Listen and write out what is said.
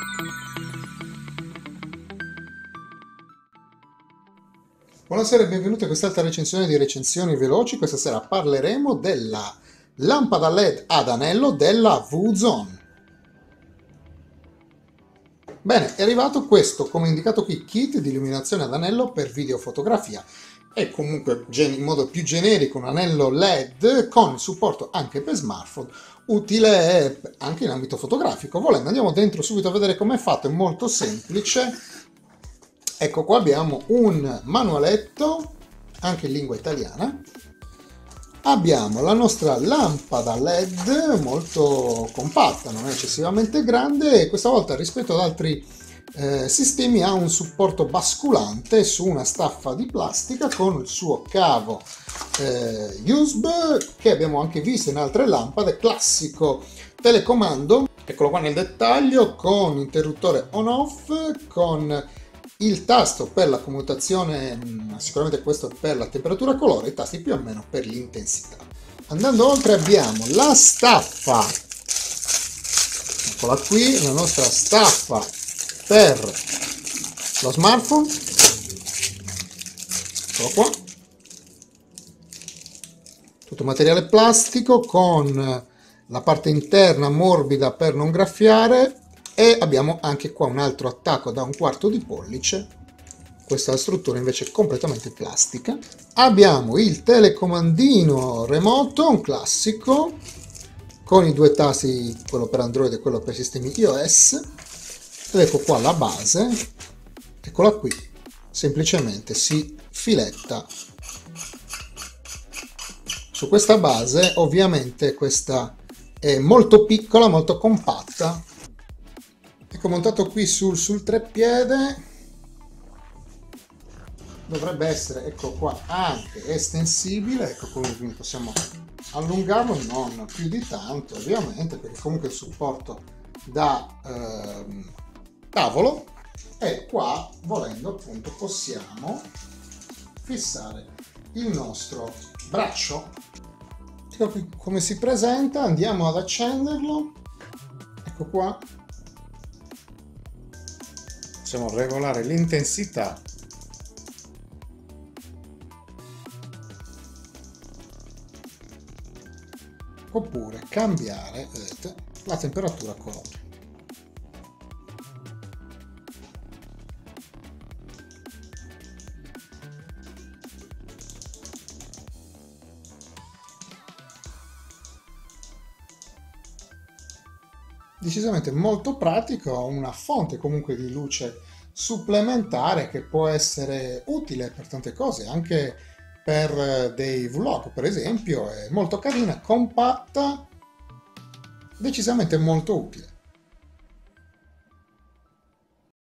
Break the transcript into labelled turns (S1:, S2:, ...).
S1: Buonasera e benvenuti a quest'altra recensione di recensioni veloci. Questa sera parleremo della lampada LED ad anello della WooZone. Bene, è arrivato questo, come indicato qui, kit di illuminazione ad anello per videofotografia. È comunque in modo più generico un anello LED con supporto anche per smartphone, utile anche in ambito fotografico. Volendo andiamo dentro subito a vedere com'è fatto, è molto semplice. Ecco qua abbiamo un manualetto, anche in lingua italiana. Abbiamo la nostra lampada LED molto compatta, non è eccessivamente grande e questa volta rispetto ad altri sistemi ha un supporto basculante su una staffa di plastica con il suo cavo USB che abbiamo anche visto in altre lampade, classico telecomando, eccolo qua nel dettaglio, con interruttore on-off, con il tasto per la commutazione, sicuramente questo per la temperatura colore, i tasti più o meno per l'intensità. Andando oltre abbiamo la staffa, eccola qui, la nostra staffa per lo smartphone, eccolo qua, tutto materiale plastico con la parte interna morbida per non graffiare. E abbiamo anche qua un altro attacco da 1/4 di pollice, questa è la struttura invece completamente plastica. Abbiamo il telecomandino remoto, un classico, con i due tasti, quello per Android e quello per sistemi iOS. Ed ecco qua la base, eccola qui, semplicemente si filetta su questa base. Ovviamente questa è molto piccola, molto compatta. Ecco, montato qui sul treppiede, dovrebbe essere, ecco qua, anche estensibile, ecco, quindi possiamo allungarlo, non più di tanto ovviamente, perché comunque il supporto da tavolo, e qua volendo appunto possiamo fissare il nostro braccio. Ecco qui come si presenta, andiamo ad accenderlo, ecco qua. Possiamo regolare l'intensità oppure cambiare, vedete, la temperatura colore. Decisamente molto pratico, ha una fonte comunque di luce supplementare che può essere utile per tante cose, anche per dei vlog per esempio. È molto carina, compatta, decisamente molto utile.